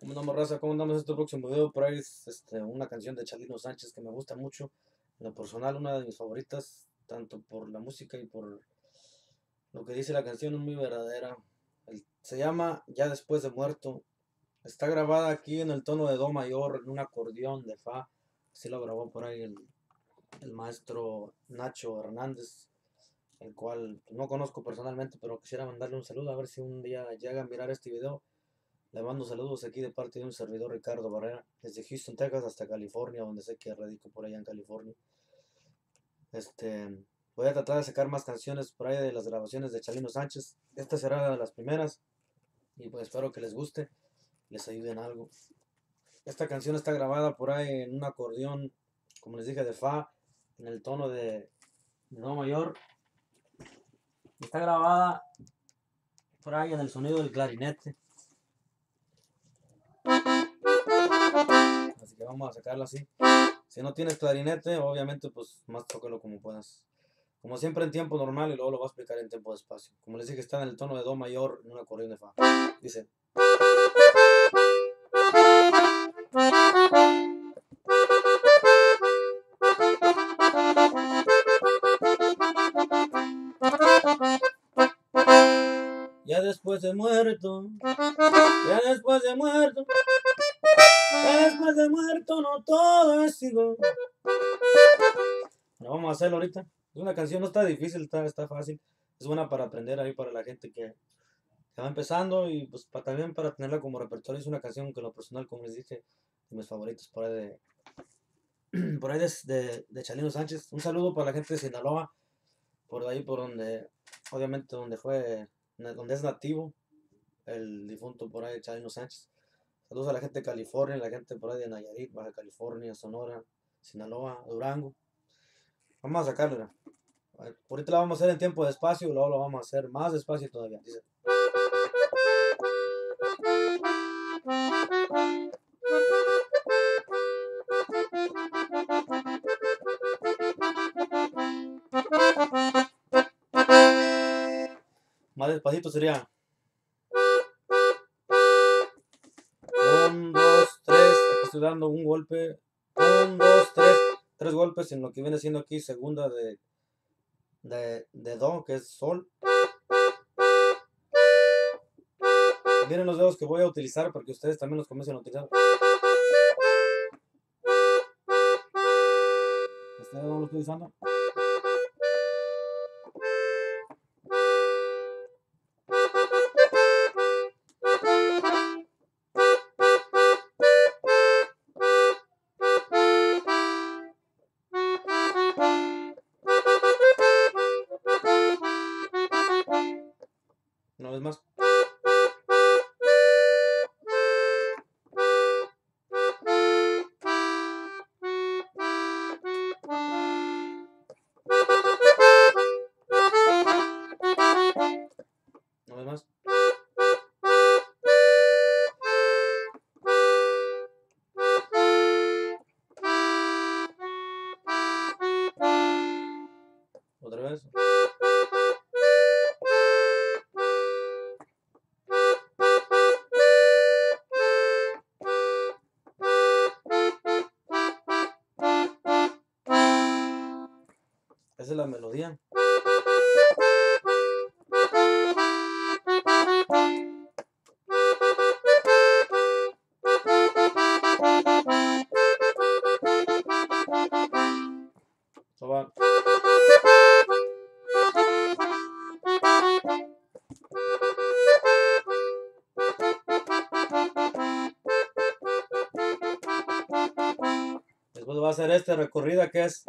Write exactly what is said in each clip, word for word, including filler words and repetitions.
¿Cómo andamos, raza? ¿Cómo andamos este próximo video? Por ahí es este, una canción de Chalino Sánchez que me gusta mucho. En lo personal, una de mis favoritas, tanto por la música y por lo que dice la canción, es muy verdadera. El- se llama Ya después de muerto. Está grabada aquí en el tono de Do mayor, en un acordeón de Fa. Así lo grabó por ahí el, el maestro Nacho Hernández, el cual pues, no conozco personalmente, pero quisiera mandarle un saludo a ver si un día llega a mirar este video. Le mando saludos aquí de parte de un servidor, Ricardo Barrera, desde Houston, Texas hasta California, donde sé que radico por allá en California. Este, voy a tratar de sacar más canciones por ahí de las grabaciones de Chalino Sánchez. Esta será una de las primeras y pues espero que les guste, les ayude en algo. Esta canción está grabada por ahí en un acordeón, como les dije, de Fa, en el tono de Do mayor. Está grabada por ahí en el sonido del clarinete. Así que vamos a sacarla así. Si no tienes clarinete, obviamente pues más tócalo como puedas. Como siempre en tiempo normal y luego lo voy a explicar en tiempo despacio. Como les dije, está en el tono de Do mayor en un acordeón de Fa. Dice. Ya después de muerto, ya después de muerto, ya después de muerto no todo es igual. Bueno, vamos a hacerlo ahorita. Es una canción, no está difícil, está, está fácil. Es buena para aprender ahí para la gente que, que va empezando y pues pa, también para tenerla como repertorio. Es una canción que en lo personal, como les dije, de mis favoritos por ahí de, por ahí de, de, de Chalino Sánchez. Un saludo para la gente de Sinaloa, por ahí por donde, obviamente donde fue, donde es nativo el difunto por ahí Chalino Sánchez. Saludos a la gente de California, la gente por ahí de Nayarit, Baja California, Sonora, Sinaloa, Durango. Vamos a sacarla. Ahorita la vamos a hacer en tiempo despacio y luego lo vamos a hacer más despacio todavía. Dice. Más despacito sería. Un, dos, tres. Aquí estoy dando un golpe. Un, dos, tres. Tres golpes en lo que viene siendo aquí segunda de, de, de Do, que es Sol. Miren los dedos que voy a utilizar para que ustedes también los comiencen a utilizar. Este dedo no lo estoy usando. Una vez más. Una vez más. Otra vez. Esa es la melodía. Eso va. Después va a hacer esta recorrida que es.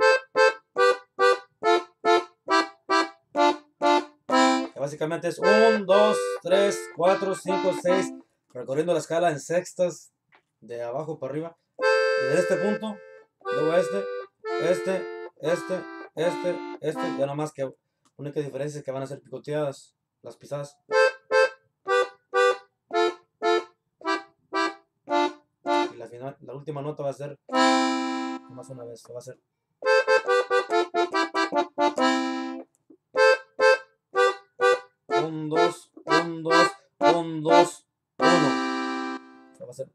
Que básicamente es uno, dos, tres, cuatro, cinco, seis. Recorriendo la escala en sextas. De abajo para arriba. Desde este punto. Luego este. Este. Este. Este. Este. Ya nada más que. La única diferencia es que van a ser picoteadas. Las pisadas. Y la final. La última nota va a ser. Más una vez. Va a ser. Un, dos, un, dos, un, dos, uno. va a ser.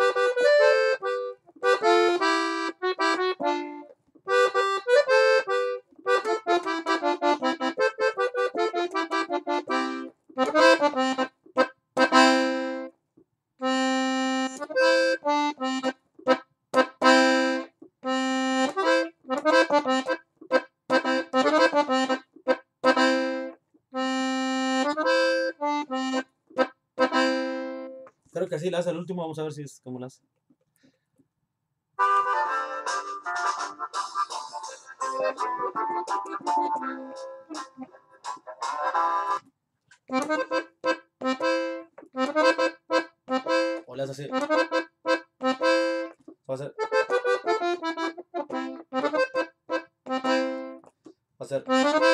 Creo que así la hace el último, vamos a ver si es como la hace. O le hace así. Va a ser. Va a ser.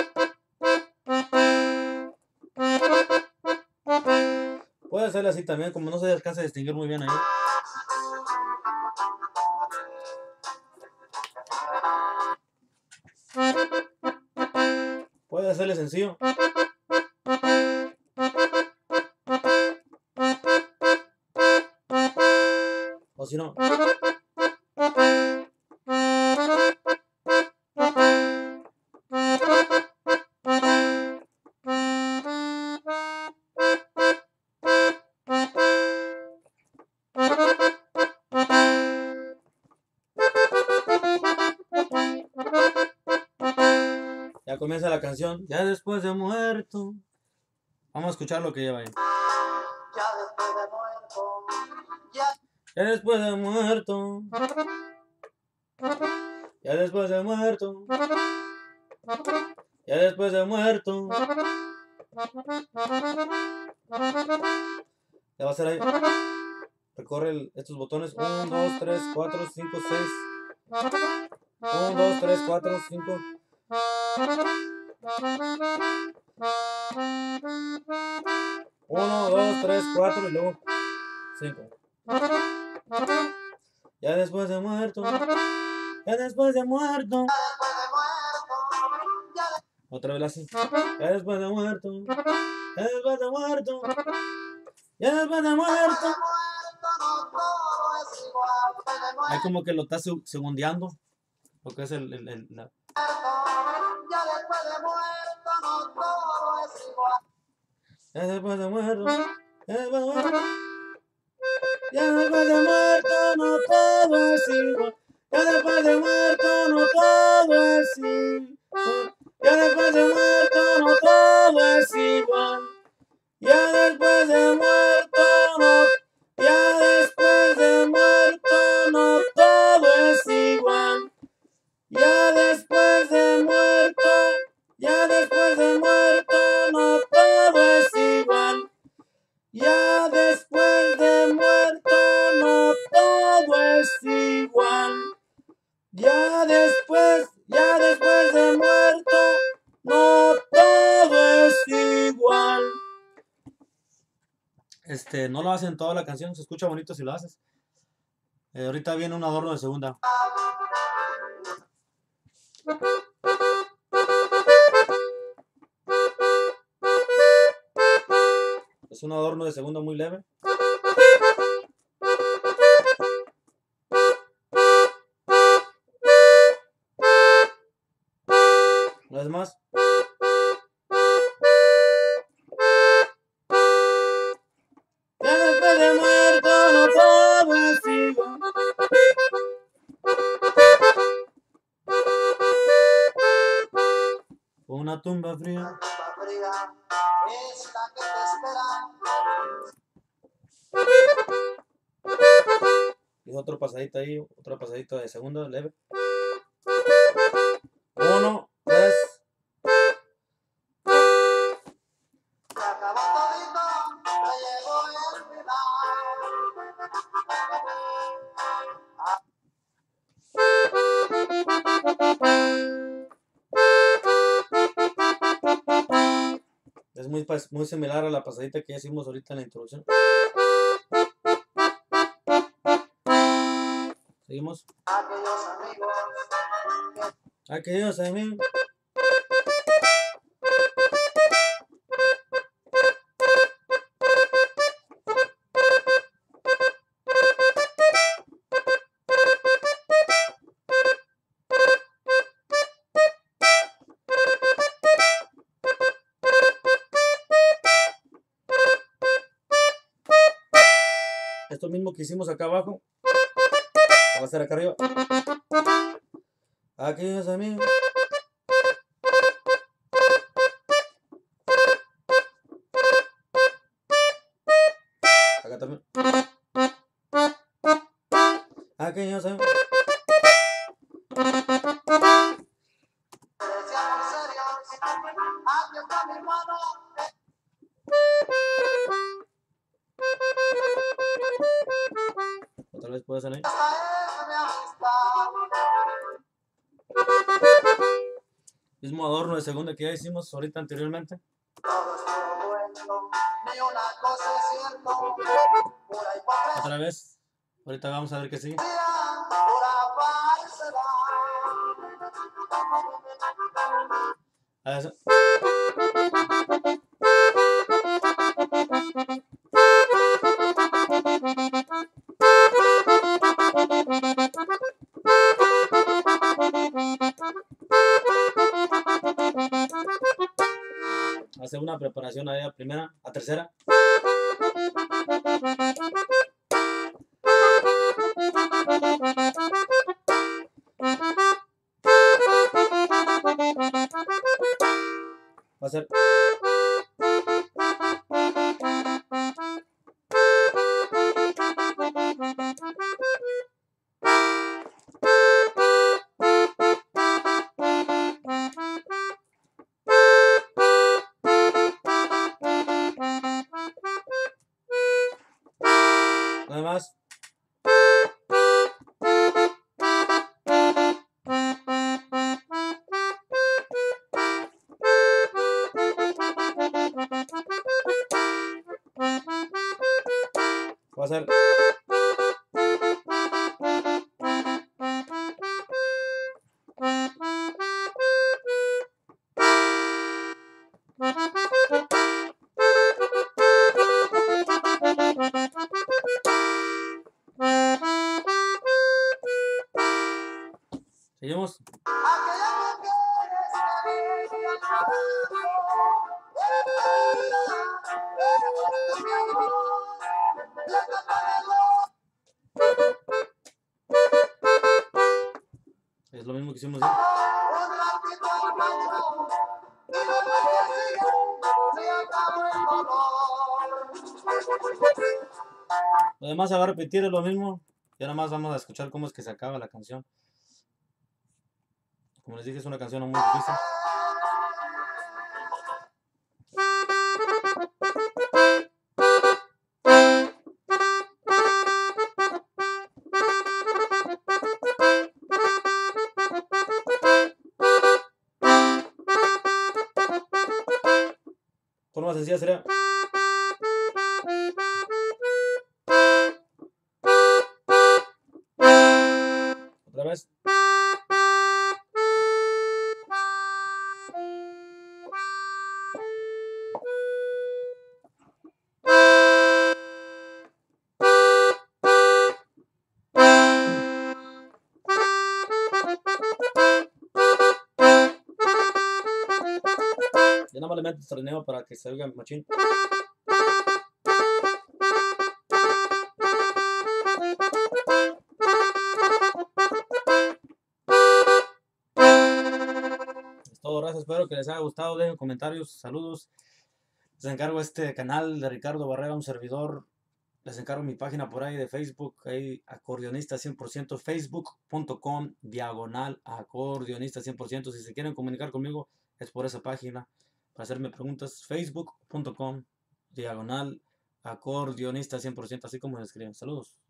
Puede hacerle así también, como no se alcanza a distinguir muy bien ahí. Puede hacerle sencillo. O si no. Ya comienza la canción. Ya después de muerto. Vamos a escuchar lo que lleva ahí. Ya después de muerto, ya, Ya después de muerto. Ya después de muerto. Ya después de muerto. Ya va a ser ahí. Recorre el- estos botones. uno, dos, tres, cuatro, cinco, seis. uno, dos, tres, cuatro, cinco. uno, dos, tres, cuatro y luego cinco. Ya después de muerto. Ya después de muerto. después de muerto, ya Otra vez así. Ya después de muerto. Ya después de muerto. Ya después de muerto. después de muerto no todo es igual. Después de Ahí muerto, como que lo está seg- segundeando. Lo que es el, el- el- la- ya después de muerto no todo es igual. Ya después de muerto. Ya después de muerto. Ya después de muerto no todo es igual. Ya después de muerto no todo es igual. Ya después de muerto no todo es igual. Ya después de muerto no. Ya después de muerto no todo es igual. Ya después de muerto. Ya después de muerto no todo es igual. Ya después de muerto no todo es igual. Ya después, ya después de muerto no todo es igual. Este, no lo hacen toda la canción, se escucha bonito si lo haces. Eh, ahorita viene un adorno de segunda. Es un adorno de segunda muy leve. Una vez más. Ya después de muerto no todo es igual. Una tumba fría. La tumba fría es la que te espera. Y otro pasadito ahí, otro pasadito de segunda, leve. Uno, tres. Se acabó todito, me llegó el Es muy, pas- muy similar a la pasadita que ya hicimos ahorita en la introducción. Seguimos. Aquellos amigos que Aquellos amigos. Esto mismo que hicimos acá abajo, va a ser acá arriba. Aquellos amigos. Acá también. Aquellos amigos. Otra vez puede salir. Mismo adorno de segunda que ya hicimos ahorita anteriormente. Otra vez. Ahorita vamos a ver qué sigue. A eso. Hace una preparación ahí a primera, a tercera. Va a ser. Nada más. Va a ser. Seguimos. Es lo mismo que hicimos ahí. Lo demás se va a repetir, es lo mismo. Y ahora más vamos a escuchar cómo es que se acaba la canción. Como les dije, es una canción muy difícil. Forma sencilla sería. Otra vez. Ya nada más le meto torneo para que se oiga machín. Es todo, gracias, espero que les haya gustado, dejen comentarios, saludos. Les encargo este canal de Ricardo Barrera, un servidor. Les encargo mi página por ahí de Facebook, ahí acordeonista cien por ciento, facebook punto com, diagonal acordeonista cien por ciento. Si se quieren comunicar conmigo, es por esa página. Para hacerme preguntas, facebook punto com, diagonal acordeonista cien por ciento, así como se escriben. Saludos.